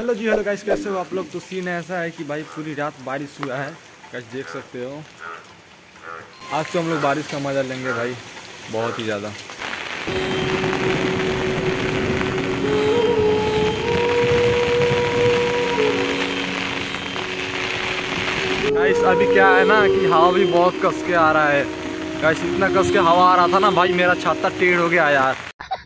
Hello जी, hello guys, कैसे हो आप लोग। तो सीन ऐसा है कि भाई पूरी रात बारिश हुआ है गाइस, देख सकते हो। आज तो हम लोग बारिश का मज़ा लेंगे भाई, बहुत ही ज़्यादा। गाइस अभी क्या है ना कि हवा भी बहुत कस के आ रहा है गाइस, इतना कस के हवा आ रहा था ना भाई, मेरा छाता टेढ़ हो गया यार।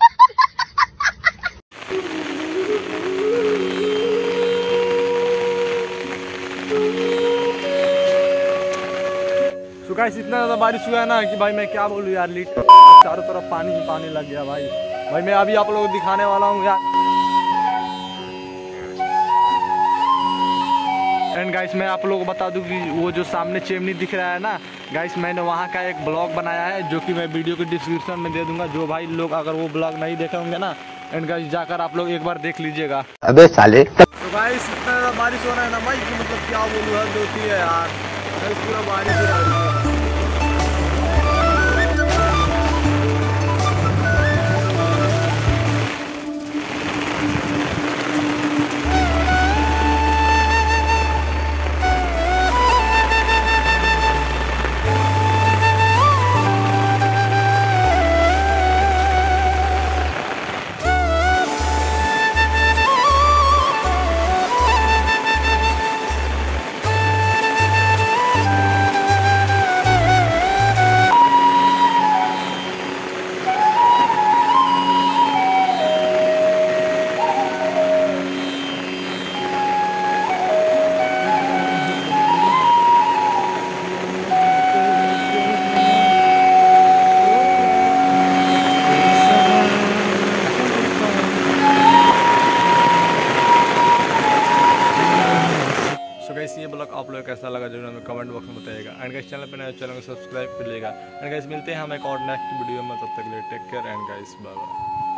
तो गाइस इतना ज़्यादा बारिश हुआ है ना कि भाई मैं क्या बोलूँ यार, चारों तरफ पानी ही पानी लग गया भाई। भाई मैं अभी आप लोगों को दिखाने वाला हूँ यार। एंड गाइस मैं आप लोगों को बता दूं कि वो जो सामने चिमनी दिख रहा है ना गाइस, मैंने वहाँ का एक ब्लॉग बनाया है जो कि मैं वीडियो के डिस्क्रिप्शन में दे दूंगा। जो भाई लोग अगर वो ब्लॉग नहीं देखे होंगे ना, एंड गाइस जाकर आप लोग एक बार देख लीजिएगा। अबे साले। तो गाइस इतना ज़्यादा बारिश हो रहा है ना भाई कि मतलब क्या बोलूँ, हद होती है यार, पूरा बारिश ही बारिश है। ये ब्लॉग आप लोग कैसा लगा जरूर हमें कमेंट बॉक्स में बताइएगा। एंड गाइस चैनल पर नए चैनल को सब्सक्राइब कर लीजिएगा। एंड गाइस मिलते हैं हम एक और नेक्स्ट वीडियो में, तब तक के लिए take care and guys bye bye.